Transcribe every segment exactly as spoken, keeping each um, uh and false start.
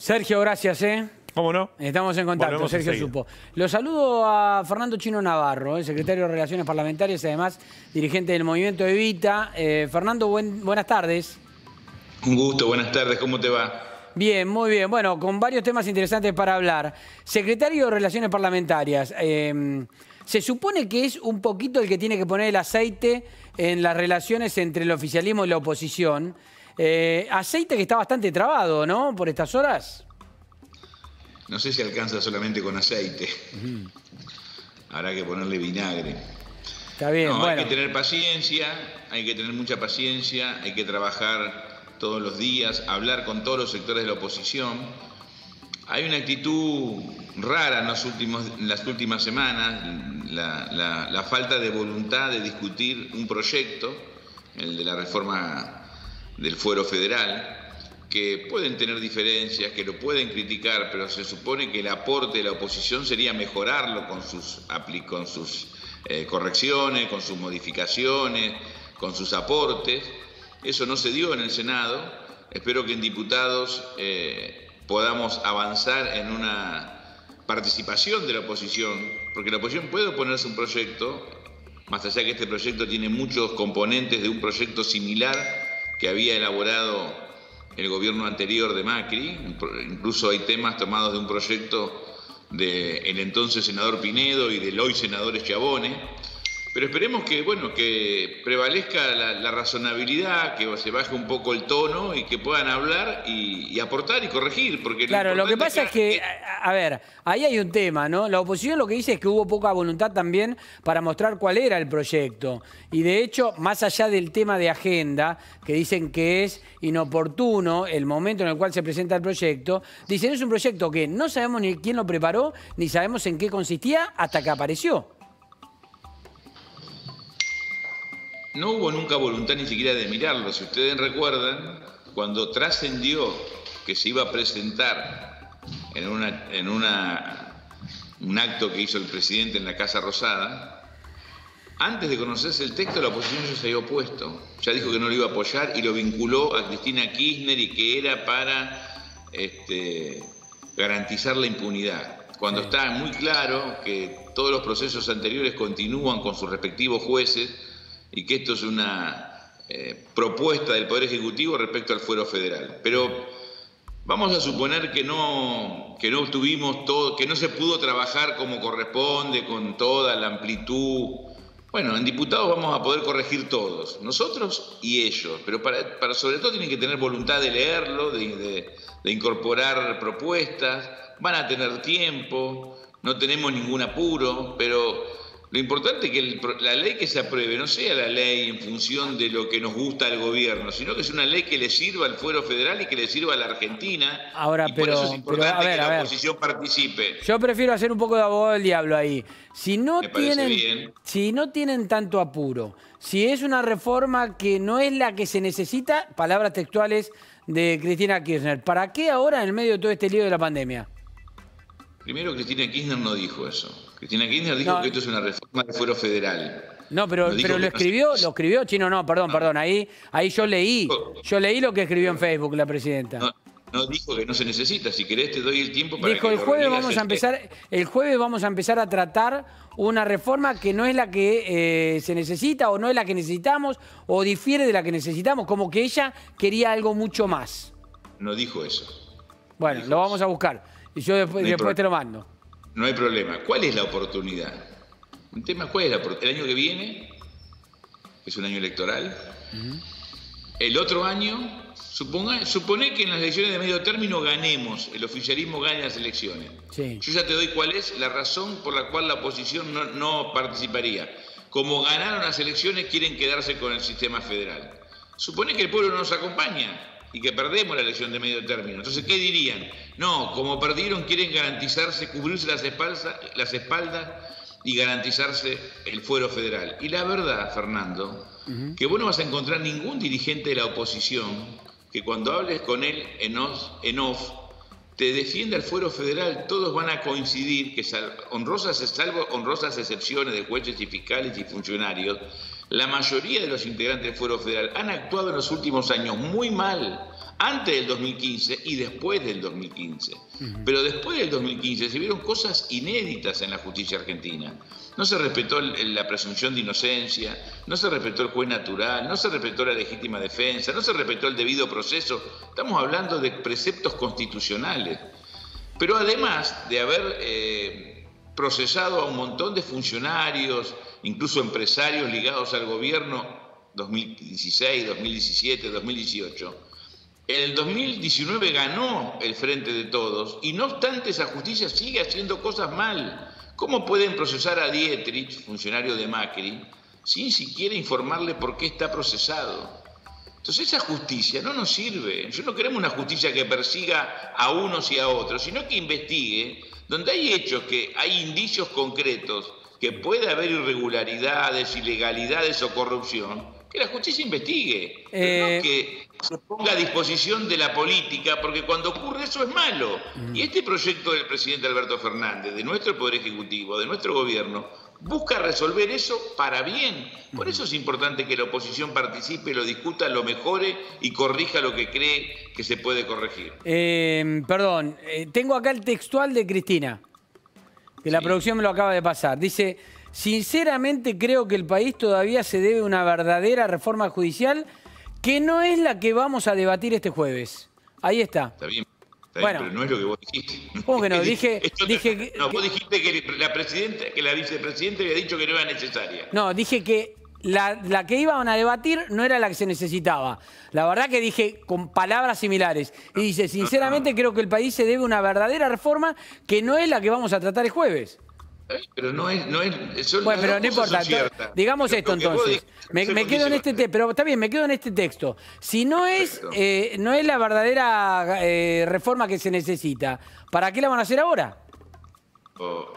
Sergio, gracias, ¿eh? ¿Cómo no? Estamos en contacto, Volvemos Sergio enseguida. Supo. Lo saludo a Fernando Chino Navarro, ¿eh? Secretario de Relaciones Parlamentarias y además dirigente del Movimiento Evita. Eh, Fernando, buen, buenas tardes. Un gusto, buenas tardes, ¿cómo te va? Bien, muy bien. Bueno, con varios temas interesantes para hablar. Secretario de Relaciones Parlamentarias, eh, se supone que es un poquito el que tiene que poner el aceite en las relaciones entre el oficialismo y la oposición. Eh, aceite que está bastante trabado, ¿no? Por estas horas. No sé si alcanza solamente con aceite. Uh-huh. Habrá que ponerle vinagre. Está bien, no, bueno. Hay que tener paciencia, hay que tener mucha paciencia, hay que trabajar todos los días, hablar con todos los sectores de la oposición. Hay una actitud rara en, los últimos, en las últimas semanas, la, la, la falta de voluntad de discutir un proyecto, el de la reforma del fuero federal, que pueden tener diferencias, que lo pueden criticar, pero se supone que el aporte de la oposición sería mejorarlo con sus, con sus eh, correcciones, con sus modificaciones, con sus aportes. Eso no se dio en el Senado. Espero que en diputados eh, podamos avanzar en una participación de la oposición, porque la oposición puede oponerse a un proyecto, más allá que este proyecto tiene muchos componentes de un proyecto similar que había elaborado el gobierno anterior de Macri. Incluso hay temas tomados de un proyecto del entonces senador Pinedo y del hoy senador Schiavone. Pero esperemos que, bueno, que prevalezca la, la razonabilidad, que se baje un poco el tono y que puedan hablar y, y aportar y corregir. Porque claro, lo, lo que pasa es que, a, a ver, ahí hay un tema, ¿no? La oposición lo que dice es que hubo poca voluntad también para mostrar cuál era el proyecto. Y de hecho, más allá del tema de agenda, que dicen que es inoportuno el momento en el cual se presenta el proyecto, dicen es un proyecto que no sabemos ni quién lo preparó, ni sabemos en qué consistía hasta que apareció. No hubo nunca voluntad ni siquiera de mirarlo. Si ustedes recuerdan, cuando trascendió que se iba a presentar en, una, en una, un acto que hizo el presidente en la Casa Rosada, antes de conocerse el texto, la oposición ya se había opuesto. Ya dijo que no lo iba a apoyar y lo vinculó a Cristina Kirchner y que era para este, garantizar la impunidad. Cuando sí. Está muy claro que todos los procesos anteriores continúan con sus respectivos jueces y que esto es una eh, propuesta del Poder Ejecutivo respecto al fuero federal. Pero vamos a suponer que no, que no tuvimos todo, que no se pudo trabajar como corresponde, con toda la amplitud. Bueno, en diputados vamos a poder corregir todos, nosotros y ellos, pero para, para sobre todo tienen que tener voluntad de leerlo, de, de, de incorporar propuestas, van a tener tiempo, no tenemos ningún apuro, pero lo importante es que el, la ley que se apruebe no sea la ley en función de lo que nos gusta al gobierno, sino que es una ley que le sirva al fuero federal y que le sirva a la Argentina. Ahora, y pero, por eso es importante pero, a ver, que la ver. oposición participe. Yo prefiero hacer un poco de abogado del diablo ahí. Si no, Me parece tienen, bien. si no tienen tanto apuro, si es una reforma que no es la que se necesita, palabras textuales de Cristina Kirchner, ¿para qué ahora en el medio de todo este lío de la pandemia? Primero, Cristina Kirchner no dijo eso. Cristina Kirchner dijo no. que esto es una reforma de fuero federal. No, pero, no pero lo escribió, no se... lo escribió, Chino, no, perdón, no. perdón, ahí, ahí yo leí, yo leí lo que escribió en Facebook la presidenta. No, no dijo que no se necesita, si querés te doy el tiempo para dijo, que el jueves vamos a empezar, el jueves vamos a empezar a tratar una reforma que no es la que eh, se necesita o no es la que necesitamos o difiere de la que necesitamos, como que ella quería algo mucho más. No dijo eso. Bueno, dijo lo vamos a buscar y yo después, no después te lo mando. No hay problema. ¿Cuál es la oportunidad? Un tema, ¿cuál es la oportunidad? El año que viene, que es un año electoral. Uh-huh. El otro año, suponga, supone que en las elecciones de medio término ganemos, el oficialismo gane las elecciones. Sí. Yo ya te doy cuál es la razón por la cual la oposición no, no participaría. Como ganaron las elecciones, quieren quedarse con el sistema federal. Supone que el pueblo no nos acompaña y que perdemos la elección de medio término. Entonces, ¿qué dirían? No, como perdieron, quieren garantizarse, cubrirse las espaldas, las espaldas y garantizarse el fuero federal. Y la verdad, Fernando, uh-huh. que vos no vas a encontrar ningún dirigente de la oposición que cuando hables con él en off, en off te defienda el fuero federal. Todos van a coincidir que, sal, honrosas, salvo honrosas excepciones de jueces y fiscales y funcionarios, la mayoría de los integrantes del fuero federal han actuado en los últimos años muy mal, antes del dos mil quince y después del dos mil quince. Uh-huh. Pero después del dos mil quince se vieron cosas inéditas en la justicia argentina. No se respetó la presunción de inocencia, no se respetó el juez natural, no se respetó la legítima defensa, no se respetó el debido proceso. Estamos hablando de preceptos constitucionales. Pero además de haber eh, procesado a un montón de funcionarios, incluso empresarios ligados al gobierno, dos mil dieciséis, dos mil diecisiete, dos mil dieciocho, en el dos mil diecinueve ganó el Frente de Todos y no obstante esa justicia sigue haciendo cosas mal. ¿Cómo pueden procesar a Dietrich, funcionario de Macri, sin siquiera informarle por qué está procesado? Entonces esa justicia no nos sirve. Yo no queremos una justicia que persiga a unos y a otros, sino que investigue donde hay hechos, que hay indicios concretos, que puede haber irregularidades, ilegalidades o corrupción, que la justicia investigue, eh... pero no que se ponga a disposición de la política, porque cuando ocurre eso es malo. Mm. Y este proyecto del presidente Alberto Fernández, de nuestro Poder Ejecutivo, de nuestro gobierno, busca resolver eso para bien. Por eso es importante que la oposición participe, lo discuta, lo mejore y corrija lo que cree que se puede corregir. Eh, perdón, eh, tengo acá el textual de Cristina, que sí. La producción me lo acaba de pasar. Dice: sinceramente creo que el país todavía se debe una verdadera reforma judicial que no es la que vamos a debatir este jueves. Ahí está. Está bien, está bien, bueno, pero no es lo que vos dijiste. ¿Cómo que no? Dije, Esto, dije que, no, vos dijiste que la presidenta, que la vicepresidenta había dicho que no era necesaria. No, dije que la, la que iban a debatir no era la que se necesitaba. La verdad que dije con palabras similares. Y dice, sinceramente creo que el país se debe una verdadera reforma que no es la que vamos a tratar el jueves. Pero no es, no es, son, bueno, pero no importa. Digamos esto entonces. Me, me quedo en este texto, pero está bien, me quedo en este texto. Si no es, eh, no es la verdadera eh, reforma que se necesita, ¿para qué la van a hacer ahora? Oh,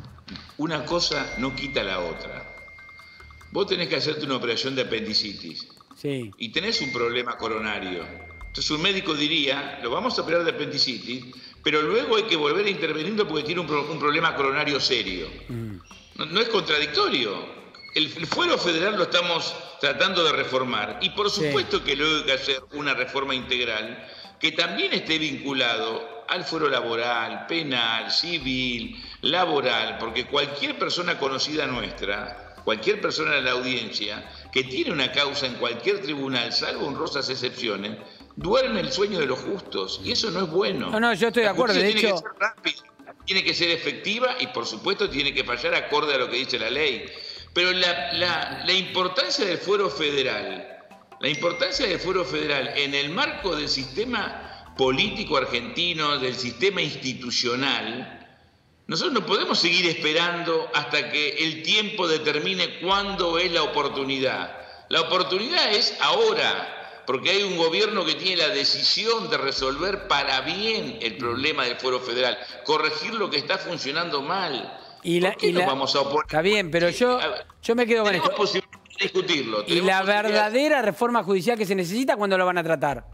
una cosa no quita la otra. Vos tenés que hacerte una operación de apendicitis. Sí. Y tenés un problema coronario. Entonces un médico diría, lo vamos a operar de apendicitis, pero luego hay que volver a intervenirlo porque tiene un, pro, un problema coronario serio. Mm. No, no es contradictorio. El, el fuero federal lo estamos tratando de reformar y por supuesto sí. que luego hay que hacer una reforma integral que también esté vinculado al fuero laboral, penal, civil, laboral, porque cualquier persona conocida nuestra, cualquier persona de la audiencia que tiene una causa en cualquier tribunal, salvo honrosas excepciones, duerme el sueño de los justos y eso no es bueno. No, no, yo estoy de acuerdo. De tiene hecho, que ser rápida, tiene que ser efectiva y por supuesto tiene que fallar acorde a lo que dice la ley. Pero la, la, la importancia del fuero federal, la importancia del fuero federal en el marco del sistema político argentino, del sistema institucional, nosotros no podemos seguir esperando hasta que el tiempo determine cuándo es la oportunidad. La oportunidad es ahora, porque hay un gobierno que tiene la decisión de resolver para bien el problema del fuero federal, corregir lo que está funcionando mal. Y la, ¿Por qué y nos la, vamos a oponer? Está bien, pero yo, yo me quedo con esto. Tenemos posibilidad de discutirlo. ¿Y la verdadera reforma judicial que se necesita, cuándo lo van a tratar?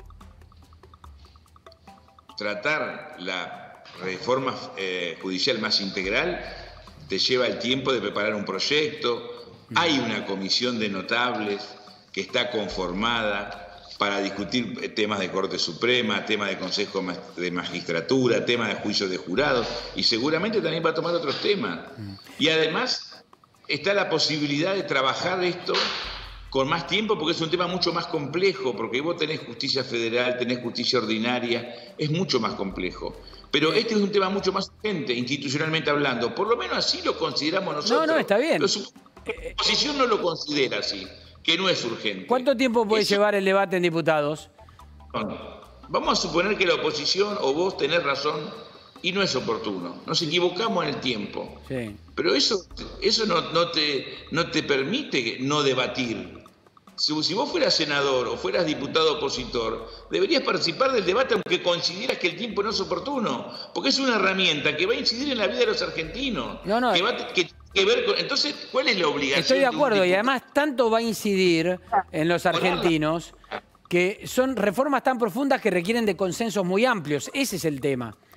Tratar la reforma eh, judicial más integral te lleva el tiempo de preparar un proyecto. Hay una comisión de notables que está conformada para discutir temas de Corte Suprema, temas de Consejo de Magistratura, temas de juicios de jurados, y seguramente también va a tomar otros temas. Y además está la posibilidad de trabajar esto con más tiempo, porque es un tema mucho más complejo, porque vos tenés justicia federal, tenés justicia ordinaria, es mucho más complejo. Pero este es un tema mucho más urgente, institucionalmente hablando. Por lo menos así lo consideramos nosotros. No, no, está bien. Pero su oposición no lo considera así, que no es urgente. ¿Cuánto tiempo puede Eso... llevar el debate en diputados? Vamos a suponer que la oposición o vos tenés razón y no es oportuno. Nos equivocamos en el tiempo. Sí. Pero eso, eso no, no, te, no te permite no debatir. Si, si vos fueras senador o fueras diputado opositor, deberías participar del debate aunque consideras que el tiempo no es oportuno, porque es una herramienta que va a incidir en la vida de los argentinos. No, no. Que va, que, que ver con, entonces, ¿cuál es la obligación? Estoy de acuerdo, y además tanto va a incidir en los argentinos que son reformas tan profundas que requieren de consensos muy amplios. Ese es el tema.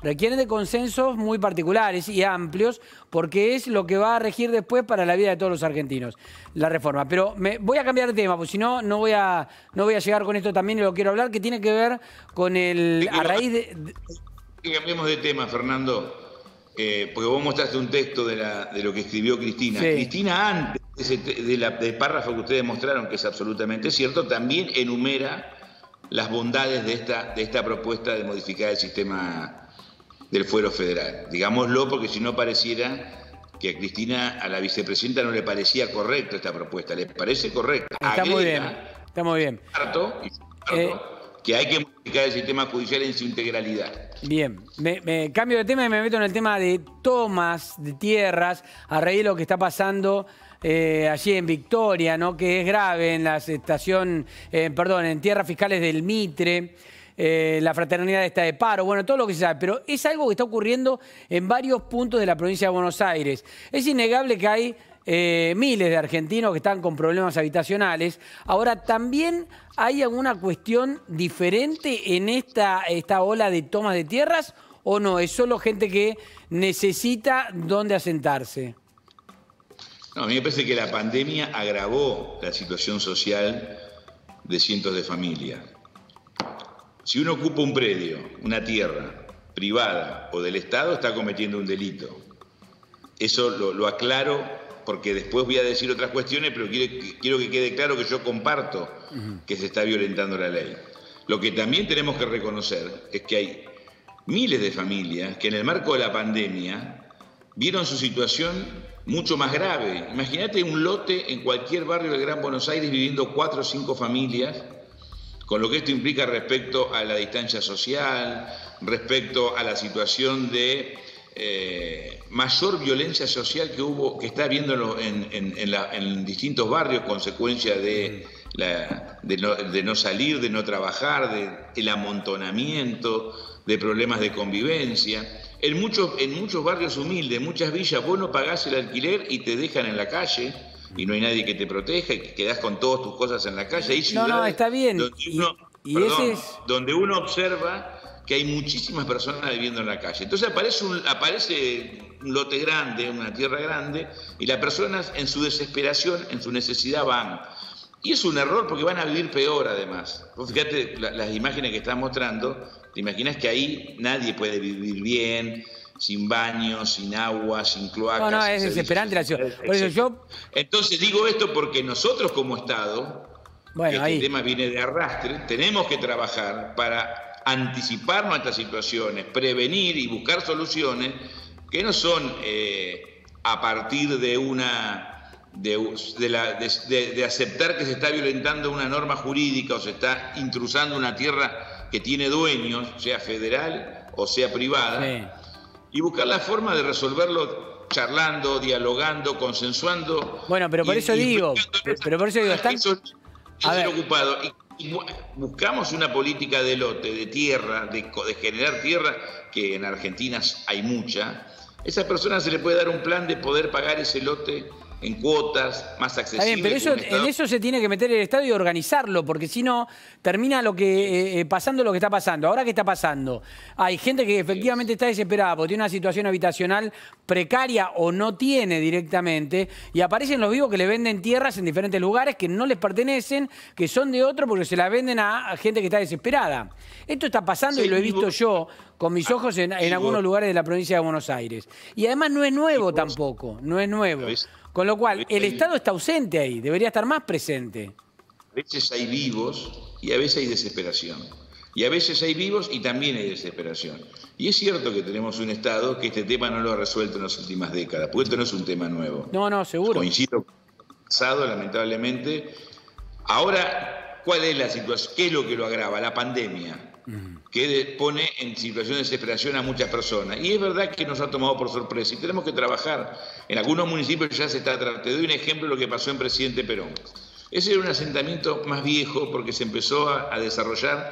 requieren de consensos muy particulares y amplios, porque es lo que va a regir después para la vida de todos los argentinos, la reforma. Pero me, voy a cambiar de tema, porque si no, no voy a, no voy a llegar con esto también, y lo quiero hablar, que tiene que ver con el... a raíz de... Que cambiemos de tema, Fernando. Eh, porque vos mostraste un texto de, la, de lo que escribió Cristina. Sí. Cristina, antes de ese, de la, del párrafo que ustedes mostraron, que es absolutamente cierto, también enumera las bondades de esta, de esta propuesta de modificar el sistema del fuero federal. Digámoslo, porque si no pareciera que a Cristina, a la vicepresidenta, no le parecía correcto esta propuesta. ¿Le parece correcta? Está Agrega, muy bien, está muy bien. Harto, y harto, eh, que hay que modificar el sistema judicial en su integralidad. Bien, me, me cambio de tema y me meto en el tema de tomas de tierras a raíz de lo que está pasando eh, allí en Victoria, ¿no? Que es grave en la estación, eh, perdón, en tierras fiscales del Mitre, eh, la fraternidad está de paro, bueno, todo lo que se sabe, pero es algo que está ocurriendo en varios puntos de la provincia de Buenos Aires. Es innegable que hay Eh, miles de argentinos que están con problemas habitacionales. Ahora, ¿también hay alguna cuestión diferente en esta, esta ola de tomas de tierras o no? ¿Es solo gente que necesita dónde asentarse? No, a mí me parece que la pandemia agravó la situación social de cientos de familias. Si uno ocupa un predio, una tierra privada o del Estado, está cometiendo un delito. Eso lo, lo aclaro, porque después voy a decir otras cuestiones, pero quiero, quiero que quede claro que yo comparto que se está violentando la ley. Lo que también tenemos que reconocer es que hay miles de familias que en el marco de la pandemia vieron su situación mucho más grave. Imagínate un lote en cualquier barrio del Gran Buenos Aires viviendo cuatro o cinco familias, con lo que esto implica respecto a la distancia social, respecto a la situación de Eh, mayor violencia social que hubo, que está habiendo en, en, en, la, en distintos barrios, consecuencia de, la, de, no, de no salir, de no trabajar, de el amontonamiento, de problemas de convivencia. En muchos, en muchos barrios humildes, muchas villas, vos no pagás el alquiler y te dejan en la calle y no hay nadie que te proteja y que quedás con todas tus cosas en la calle. Hay no, no, está bien. Donde uno, y, y perdón, ese es... donde uno observa que hay muchísimas personas viviendo en la calle. Entonces aparece un, aparece un lote grande, una tierra grande, y las personas en su desesperación, en su necesidad van. Y es un error porque van a vivir peor además. Vos fíjate la, las imágenes que estás mostrando, te imaginas que ahí nadie puede vivir bien, sin baño, sin agua, sin cloacas. No, no, es desesperante la ciudad. Por eso yo... Entonces digo esto porque nosotros como Estado, bueno, que ahí... este tema viene de arrastre, tenemos que trabajar para anticiparnos a estas situaciones, prevenir y buscar soluciones que no son eh, a partir de una de, de, la, de, de, de aceptar que se está violentando una norma jurídica o se está intrusando una tierra que tiene dueños, sea federal o sea privada, sí. Y buscar la forma de resolverlo charlando, dialogando, consensuando. Bueno, pero por y, eso y digo, pero por eso digo, están... Eso, eso a ver. Ocupado. Y, Y buscamos una política de lote, de tierra, de, de generar tierra, que en Argentina hay mucha. A esas personas se le puede dar un plan de poder pagar ese lote en cuotas más accesibles. Está bien, pero eso, en eso se tiene que meter el Estado y organizarlo, porque si no, termina lo que eh, pasando lo que está pasando. Ahora, ¿qué está pasando? Hay gente que efectivamente está desesperada porque tiene una situación habitacional precaria o no tiene directamente, y aparecen los vivos que le venden tierras en diferentes lugares que no les pertenecen, que son de otro porque se las venden a gente que está desesperada. Esto está pasando sí, y lo he visto yo con mis ojos en, en algunos lugares de la provincia de Buenos Aires. Y además no es nuevo tampoco, no es nuevo. Con lo cual, el Estado está ausente ahí, debería estar más presente. A veces hay vivos y a veces hay desesperación. Y a veces hay vivos y también hay desesperación. Y es cierto que tenemos un Estado que este tema no lo ha resuelto en las últimas décadas, porque esto no es un tema nuevo. No, no, seguro. Coincido con el pasado, lamentablemente. Ahora, ¿cuál es la situación? ¿Qué es lo que lo agrava? La pandemia, que pone en situación de desesperación a muchas personas. Y es verdad que nos ha tomado por sorpresa y tenemos que trabajar. En algunos municipios ya se está tratando. Te doy un ejemplo de lo que pasó en Presidente Perón. Ese era un asentamiento más viejo porque se empezó a, a desarrollar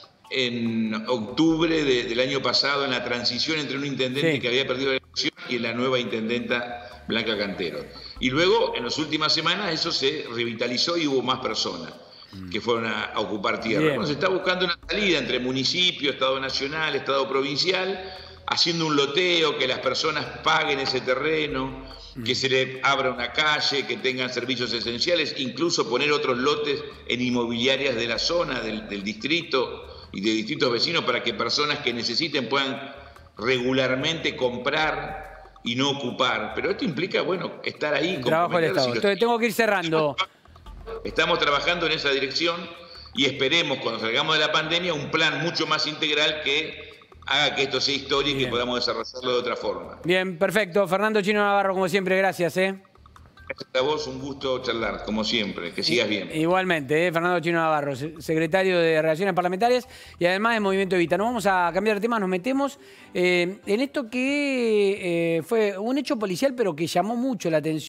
en octubre de, del año pasado, en la transición entre un intendente sí. que había perdido la elección y la nueva intendenta Blanca Cantero. Y luego, en las últimas semanas, eso se revitalizó y hubo más personas que fueron a, a ocupar tierra. Bueno, se está buscando una salida entre municipio, Estado nacional, Estado provincial, haciendo un loteo, que las personas paguen ese terreno, que se le abra una calle, que tengan servicios esenciales, incluso poner otros lotes en inmobiliarias de la zona, del, del distrito y de distritos vecinos, para que personas que necesiten puedan regularmente comprar y no ocupar. Pero esto implica, bueno, estar ahí. Trabajo del Estado. Entonces tengo que ir cerrando. Estamos trabajando en esa dirección y esperemos, cuando salgamos de la pandemia, un plan mucho más integral que haga que esto sea historia y que podamos desarrollarlo de otra forma. Bien, perfecto. Fernando Chino Navarro, como siempre, gracias. ¿eh? Gracias a vos, un gusto charlar, como siempre. Que sigas bien. Igualmente, ¿eh? Fernando Chino Navarro, secretario de Relaciones Parlamentarias y además de Movimiento Evita. Nos vamos a cambiar de tema, nos metemos eh, en esto que eh, fue un hecho policial, pero que llamó mucho la atención.